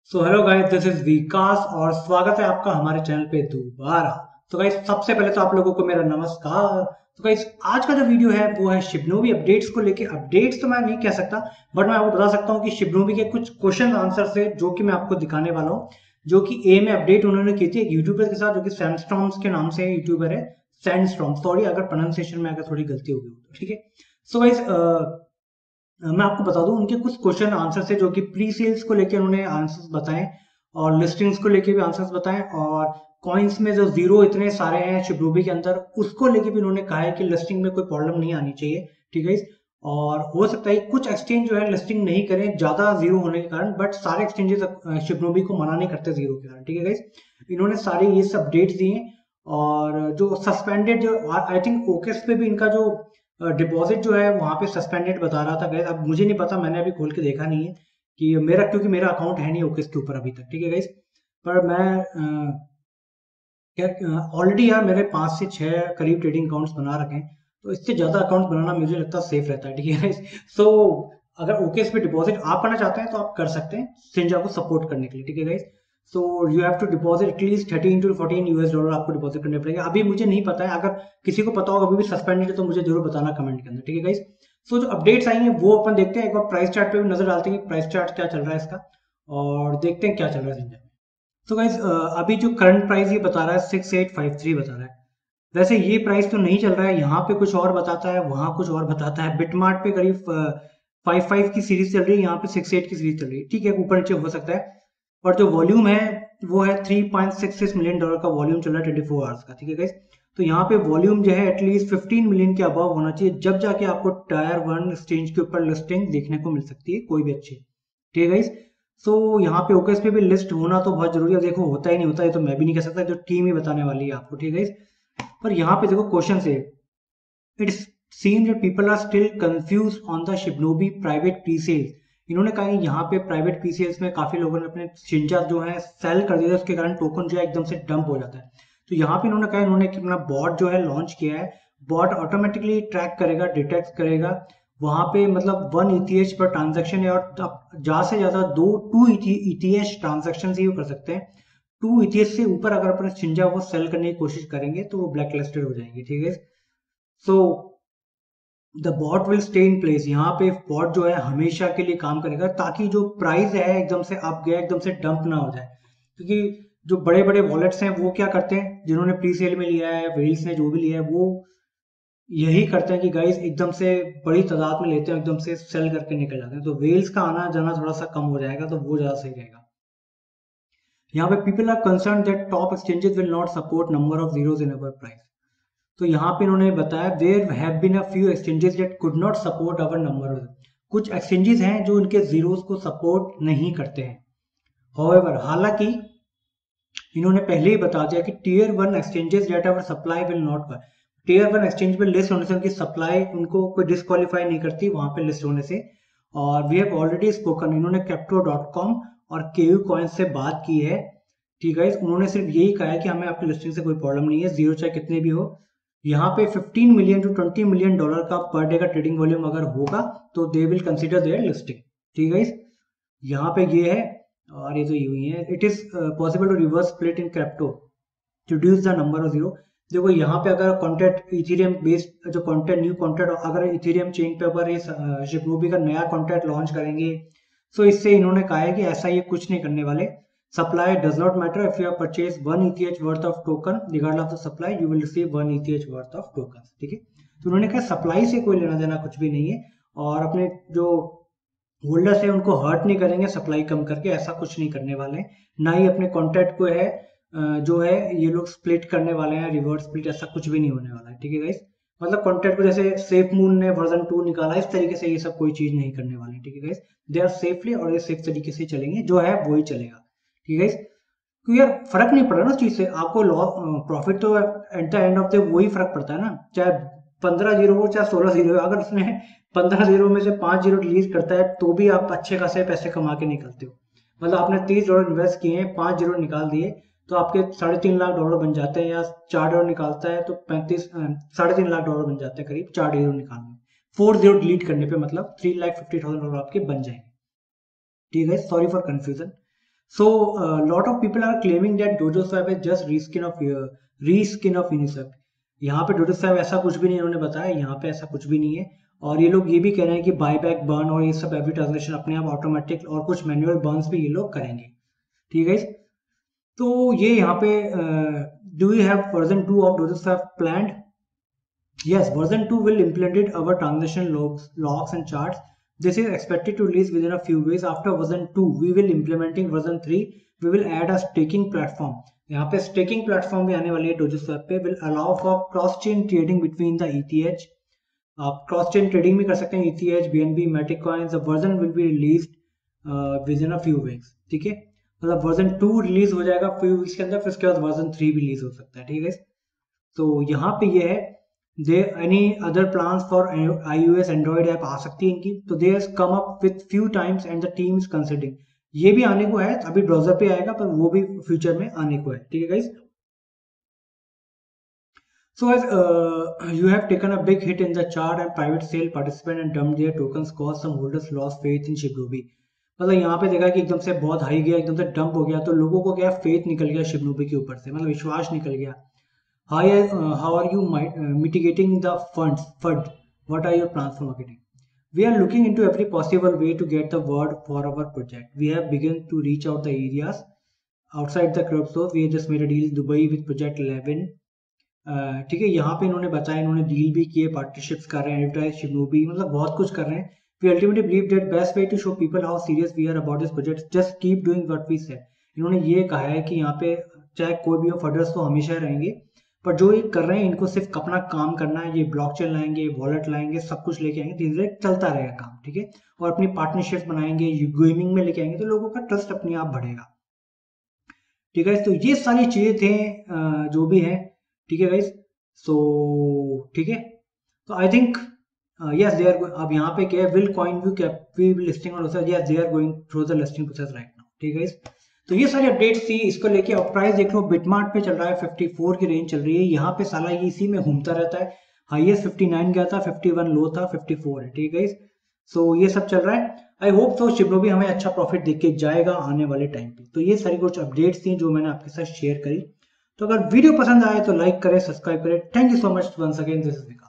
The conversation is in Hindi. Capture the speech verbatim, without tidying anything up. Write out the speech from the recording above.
So hello guys, this is Vikas और स्वागत है आपका हमारे चैनल पे दोबारा। तो गाइस, सबसे पहले तो आप लोगों को मेरा नमस्कार। तो गाइस, आज का जो वीडियो है वो है शिबनोबी अपडेट्स को लेके। अपडेट्स तो मैं नहीं कह सकता, बट मैं आपको बता सकता हूँ कि शिबनोबी के कुछ क्वेश्चन आंसर से जो कि मैं आपको दिखाने वाला हूँ, जो कि ए में अपडेट उन्होंने की थी एक यूट्यूबर के साथ, जो कि सैंडस्टॉर्म्स के नाम से यूट्यूबर है। सैंडस्टॉर्म, सॉरी अगर प्रोनाउंसिएशन में अगर थोड़ी गलती हो गई हो तो, ठीक है। सो गाइस, मैं आपको बता दूं उनके कुछ क्वेश्चन आंसर से, जो कि प्री सेल्स को लेकर उन्होंने आंसर्स बताए और लिस्टिंग्स को लेके भी आंसर्स बताएं, और कॉइन्स में जो जीरो इतने सारे हैं शिबरूबी के अंदर, उसको लेके भी उन्होंने कहा है कि लिस्टिंग में कोई प्रॉब्लम नहीं आनी चाहिए, ठीक है। और हो सकता है कुछ एक्सचेंज जो है लिस्टिंग नहीं करें ज्यादा जीरो होने के कारण, बट सारे एक्सचेंजेस शिबरूबी को मना नहीं करते जीरो के कारण, ठीक है गाइस। इन्होंने सारे ये सब अपडेट्स दिए। और जो सस्पेंडेड, जो आई थिंक ओकेस पे भी इनका जो डिपॉजिट जो है वहां पे सस्पेंडेड बता रहा था गाइस। अब मुझे नहीं पता, मैंने अभी खोल के देखा नहीं है कि मेरा, क्योंकि मेरा अकाउंट है नहीं ओकेस के ऊपर अभी तक, ठीक है गाइस। पर मैं ऑलरेडी यार मेरे पांच से छह करीब ट्रेडिंग अकाउंट्स बना रखे हैं, तो इससे ज्यादा अकाउंट बनाना मुझे लगता है सेफ रहता है, ठीक है गाइस। सो अगर ओकेस पे डिपॉजिट आप करना चाहते हैं तो आप कर सकते हैं सिंजा को सपोर्ट करने के लिए, ठीक है guys. So you have to deposit at least thirteen to fourteen US dollar आपको डिपॉजिट करने पड़ेगा। अभी मुझे नहीं पता है, अगर किसी को पता होगा अभी भी सस्पेंडेड है तो मुझे जरूर बताना कमेंट के अंदर, ठीक है गाइस। सो जो अपडेट्स आई हैं वो अपन देखते हैं, एक बार प्राइस चार्ट पे भी नजर डालते हैं प्राइस चार्ट क्या चल रहा है इसका, और देखते हैं क्या चल रहा है सिंजा में। तो गाइज, अभी जो करंट प्राइस ये बता रहा है सिक्स एट फाइव थ्री बता रहा है। वैसे ये प्राइस तो नहीं चल रहा है, यहाँ पे कुछ और बताता है, वहां कुछ और बताता है। बिटमार्ट पे करीब फाइव फाइव की सीरीज चल रही है, यहाँ पे सिक्स एट की सीरीज चल रही है, ठीक है, ऊपर नीचे हो सकता है। और जो वॉल्यूम है वो है three point six six million dollar का वॉल्यूम चल रहा है ट्वेंटी फोर आवर्स का, ठीक है गाइस। तो यहाँ पे वॉल्यूम जो है एटलीस्ट फिफ्टीन मिलियन के अबव होना चाहिए, जब जाके आपको टायर वन एक्सचेंज के ऊपर लिस्टिंग देखने को मिल सकती है, कोई भी अच्छी, ठीक है गाइस। सो यहाँ पे ओकेस पे भी लिस्ट होना तो बहुत जरूरी है। देखो होता ही नहीं होता है तो मैं भी नहीं कह सकता, जो टीम ही बताने वाली है आपको, ठीक है गाइस। पर यहाँ पे देखो क्वेश्चन से, it's seen that people are still confuse on the Shibnobi private pre sales. इन्होंने कहा कि यहाँ पे प्राइवेट प्री सेल्स में काफी लोगों ने अपने शिंजा जो है सेल कर दिया, उसके कारण टोकन जो है एकदम से डंप हो जाता है। तो यहाँ पे इन्होंने कहा, इन्होंने अपना बॉट जो है लॉन्च किया है। बॉट ऑटोमेटिकली ट्रैक करेगा, डिटेक्ट करेगा वहां पे, मतलब वन ईटीएच पर ट्रांजेक्शन है, और आप ज्यादा से ज्यादा दो टू ईटीएच ट्रांजेक्शन ही कर सकते हैं। टू ईटीएच से ऊपर अगर अपने शिंजा को सेल करने की कोशिश करेंगे तो वो ब्लैक लिस्टेड हो जाएंगे, ठीक है। So the bot will stay in place. यहाँ पे बॉट जो है हमेशा के लिए काम करेगा, ताकि जो प्राइस है एकदम से अप गया एकदम से डंप ना हो जाए। क्योंकि जो बड़े बड़े वॉलेट्स हैं वो क्या करते हैं, जिन्होंने प्री सेल में लिया है, वेल्स ने जो भी लिया है, वो यही करते हैं कि गाइस एकदम से बड़ी तादाद में लेते हैं, एकदम से सेल करके निकल जाते हैं। तो वेल्स का आना जाना थोड़ा सा कम हो जाएगा, तो वो ज्यादा सही रहेगा। यहाँ पे people are concern that top exchanges will not support number of zeros in our price. तो यहाँ पे इन्होंने बताया there have been a few exchanges that could not support our number. कुछ एक्सचेंजेस हैं जो इनके जीरोस को सपोर्ट नहीं करते हैं। हाउएवर, हालांकि इन्होंने पहले ही बता दिया कि tier one exchanges that our supply will not work. Tier one exchange पे लिस्ट होने से उनकी सप्लाई उनको कोई डिस्क्वालीफाई नहीं करती वहां पे लिस्ट होने से। और वी हैव ऑलरेडी स्पोकन, इन्होंने कैप्टो डॉट कॉम और केयू कॉइन से बात की है, ठीक है। उन्होंने सिर्फ यही कहा है कि हमें आपकी लिस्टिंग से कोई प्रॉब्लम नहीं है, जीरो चाहे कितने भी हो। यहाँ पे fifteen million to twenty million dollar का पर डे का ट्रेडिंग वॉल्यूम अगर होगा तो they will consider their listing, ठीक है। यहाँ पे ये है, और ये तो ये हुई है। It is possible to reverse split in crypto to reduce the number of zero. देखो यहाँ पे अगर कॉन्ट्रैक्ट इथेरियम बेस्ड जो कॉन्ट्रैक्ट न्यू कॉन्ट्रैक्ट अगर इथेरियम चेन पे अगर ये शिबनोबी का नया कॉन्ट्रैक्ट लॉन्च करेंगे, सो इससे इन्होंने कहा है कि ऐसा ये कुछ नहीं करने वाले। Supply does not matter, if you have purchase one ETH worth of token regard of the supply you will receive one ETH worth of token, ठीक है। तो उन्होंने कहा सप्लाई से कोई लेना देना कुछ भी नहीं है, और अपने जो होल्डर्स है उनको हर्ट नहीं करेंगे सप्लाई कम करके, ऐसा कुछ नहीं करने वाले हैं। ना ही अपने कॉन्ट्रैक्ट को है जो है ये लोग स्प्लिट करने वाले हैं, रिवर्स स्प्लिट, ऐसा कुछ भी नहीं होने वाला है, ठीक है गाइस। मतलब कॉन्ट्रैक्ट को जैसे सेफ मून ने वर्जन टू निकाला, इस तरीके से ये सब कोई चीज नहीं करने वाले, ठीक है गाइस। दे आर सेफली और ये सेफ तरीके से चलेंगे, जो है वही चलेगा, ठीक है गाइस। क्योंकि यार फर्क नहीं पड़ रहा ना चीज से, आपको लॉस प्रॉफिट तो at the end of the वही फर्क पड़ता है ना, चाहे पंद्रह जीरो हो चाहे सोलह जीरो हो। अगर उसने पंद्रह जीरो में से पांच जीरो डिलीट करता है तो भी आप अच्छे खासे पैसे कमा के निकलते हो। मतलब आपने तीस डॉलर इन्वेस्ट किए हैं, पांच जीरो निकाल दिए तो आपके साढ़े तीन लाख डॉलर बन जाते हैं, या चार डॉलर निकालता है तो पैंतीस साढ़े तीन लाख डॉलर बन जाते हैं करीब, चार जीरो निकालने फोर जीरो डिलीट करने पे, मतलब three lakh fifty thousand dollar आपके बन जाएंगे, ठीक है। Sorry for confusion. So a lot of people are claiming that Dojo Swap is just reskin of uh, reskin of Uniswap. यहाँ पे Dojo Swap ऐसा कुछ भी नहीं इन्होंने बताया, यहाँ पे ऐसा कुछ भी नहीं है। और ये लोग ये भी कह रहे हैं कि बायबैक बर्न और ये सब एवरी ट्रांजेक्शन अपने आप ऑटोमेटिक और कुछ मैनुअल बर्न्स भी ये लोग करेंगे। ठीक है, तो ये यहाँ पे do you have version two of Dojo Swap planned? Yes, version two will implement our transaction logs, logs and charts. This is expected to release within a few weeks. After version two, we will implementing version three. We will add a staking platform. यहाँ पे staking platform भी आने वाली है Dojo Swap पे. Will allow for cross chain trading between the E T H. आप cross chain trading भी कर सकते हैं E T H, B N B, Matic coins. The version will be released uh, within a few weeks. ठीक है, मतलब version two release हो जाएगा few weeks के अंदर, फिर उसके बाद version three भी release हो सकता है। ठीक है, तो यहाँ पे ये है they any other plans for iOS android app आ सकती है इनकी, तो they has come up with few times and the team is considering. ये भी आने को है, अभी ब्राउजर पे आएगा पर वो भी फ्यूचर में आने को है। ठीक है guys, so as you have taken a big hit in the chart and private sale participant and dumped their tokens cause some holders lost faith in Shibnobi. मतलब यहाँ पे देखा कि एकदम से बहुत हाई गया, एकदम से डंप हो गया, तो लोगों को क्या फेथ निकल गया शिबनूबी के ऊपर से, मतलब विश्वास निकल गया। How, uh, how are you uh, mitigating the funds? Fund. What are your plans for marketing? We are looking into every possible way to get the word for our project. We have begun to reach out the areas outside the crypto. We have just made a deal in Dubai with Project eleven. ठीक है, यहाँ पे इन्होंने बताया, इन्होंने डील भी किए, पार्टनरशिप्स कर रहे हैं, एडवर्टाइज शिबनूबी, मतलब बहुत कुछ कर रहे हैं। We ultimately believe that best way to show people how serious we are about this project. Just keep doing what we said. इन्होंने ये कहा है कि यहाँ पे चाहे कोई भी हो, फंडर्स तो हमेशा रहेंगे, पर जो ये कर रहे हैं इनको सिर्फ अपना काम करना है। ये ब्लॉकचेन लाएंगे, वॉलेट लाएंगे, सब कुछ लेके आएंगे, धीरे धीरे चलता रहेगा काम। ठीक है, और अपनी पार्टनरशिप बनाएंगे, गेमिंग में लेके आएंगे, तो लोगों का ट्रस्ट अपने आप बढ़ेगा। ठीक है, तो ये सारी चीजें थे जो भी है। ठीक है गाइस, सो ठीक है, तो I think yes they are, अब यहाँ पे क्या है, will coin view cap listing और yes they are going through the listing process right now. ठीक है, तो ये सारी अपडेट्स थी इसको लेके। अब प्राइस देख लो, बिटमार्ट पे चल रहा है चौवन की रेंज चल रही है, यहाँ पे साला ये इसी में घूमता रहता है। हाईएस्ट उनसठ गया था, इक्यावन लो था, चौवन है। ठीक है, सो ये सब चल रहा है। आई होप तो शिबनूबी हमें अच्छा प्रॉफिट देख के जाएगा आने वाले टाइम पे। तो ये सारी कुछ अपडेट्स थी जो मैंने आपके साथ शेयर करी। तो अगर वीडियो पसंद आए तो लाइक करें, सब्सक्राइब करें। Thank you so much once again, this is